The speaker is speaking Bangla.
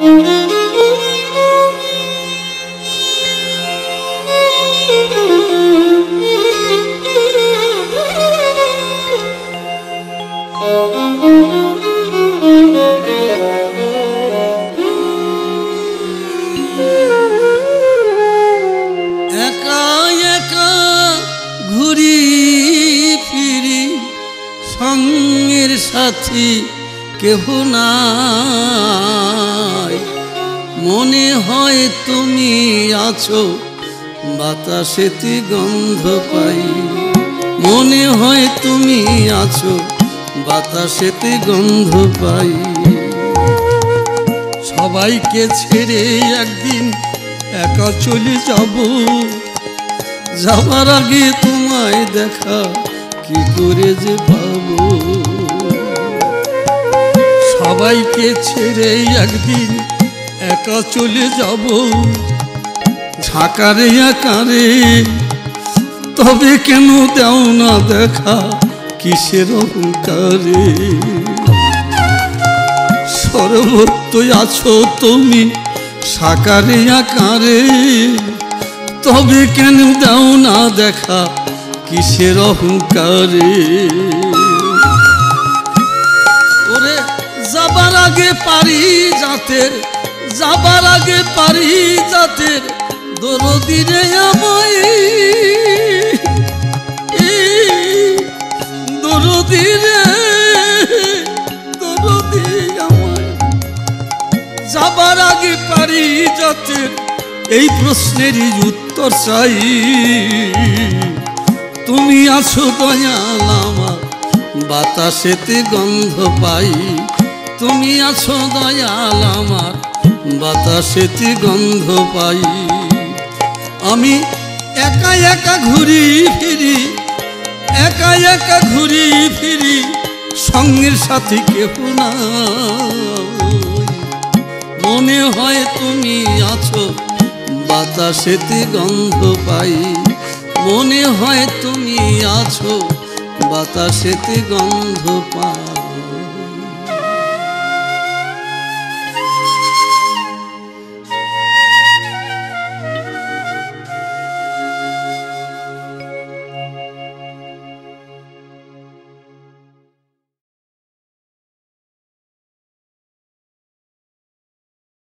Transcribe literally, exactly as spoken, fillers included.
সাথী কেহ নাই, মনে হয় তুমি আছো বাতাসেতে গন্ধ পাই, মনে হয় তুমি আছো বাতাসেতে গন্ধ পাই। সবাইকে ছেড়ে একদিন একা চলে যাব, যাবার আগে তোমায় দেখা কি করে যে পাবো। সবাইকে ছেড়ে একদিন একা চলে যাব, ঝাঁকারে আকারে তবে কেন দাও না দেখা কিসের অহংকারে। সর্বত্রই আছো তুমি সাকারে আকারে, তবে কেন দাও না দেখা কিসের অহংকারে। ওরে যাবার আগে পারি জাতের, যাবার আগে পারি জাতের দরদি রে আমায়, দরদি রে দরদি আমায়। যাবার আগে পারি জাতের এই প্রশ্নেরই উত্তর চাই। তুমি আছো দয়াল আমার বাতাসেতে গন্ধ পাই, তুমি আছো দয়াল আমার বাতাসেতে গন্ধ পাই। আমি একা একা ঘুরি ফিরি, একা একা ঘুরি ফিরি, সঙ্গের সাথী কেহ নাই। মনে হয় তুমি আছো বাতাসেতে গন্ধ পাই, মনে হয় তুমি আছো বাতাসেতে গন্ধ পাই।